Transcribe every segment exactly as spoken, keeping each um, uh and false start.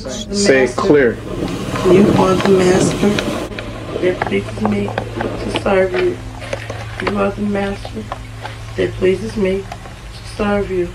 Say it clear. You are the master that pleases me to serve you. You are the master that pleases me to serve you.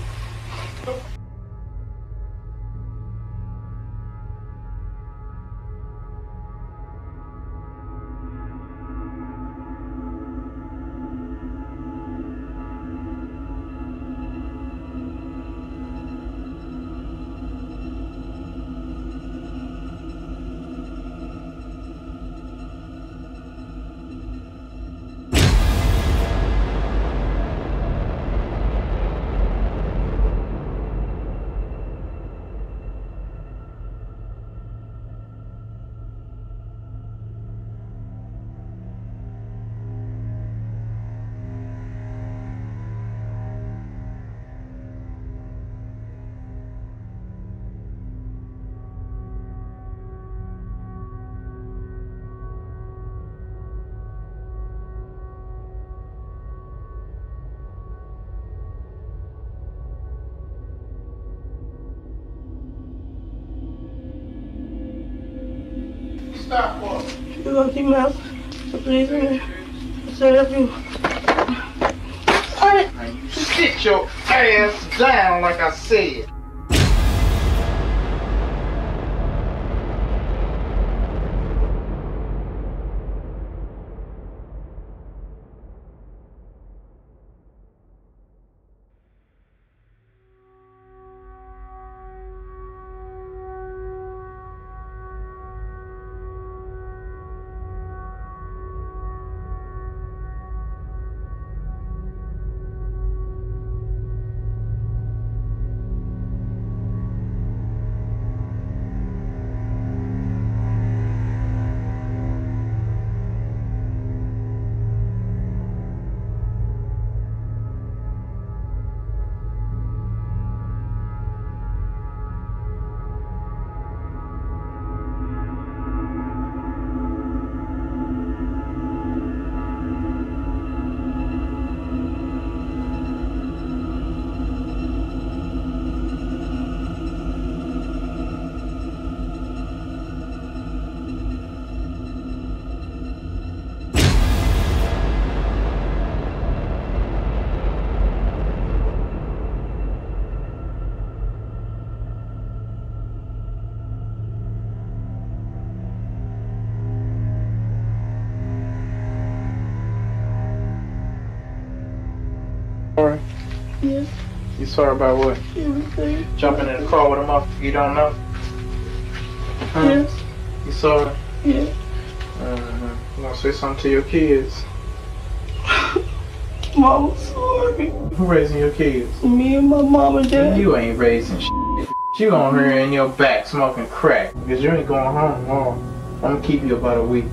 Stop for You gonna keep my to please me to serve you. Alright. Now you sit your ass down like I said. Sorry? Yes. You sorry about what? Everything. Jumping in the car with a motherfucker you don't know? Huh? Yes. You sorry? Yes. Uh, you gonna say something to your kids? Mama, sorry. Who raising your kids? Me and my mom and dad. You ain't raising shit. You on here in your back smoking crack. Because you ain't going home long. I'm gonna keep you about a week.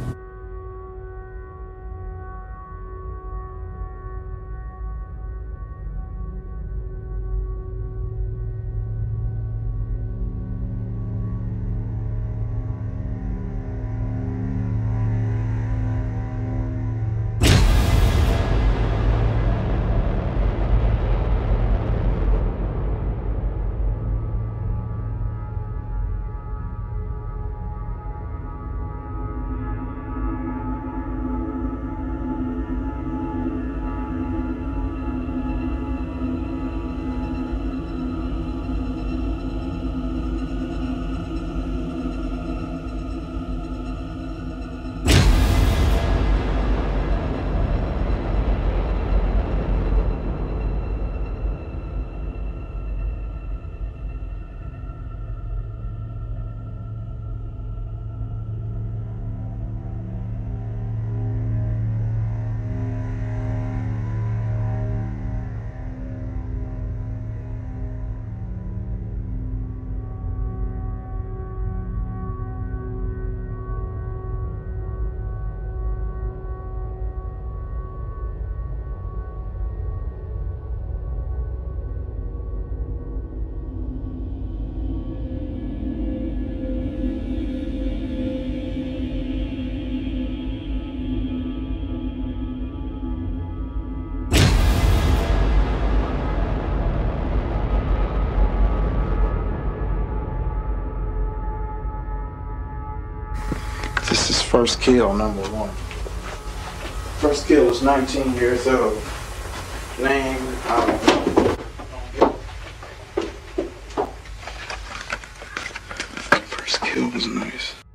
First kill, number one. First kill is nineteen years old. Name, I don't know. First kill was nice.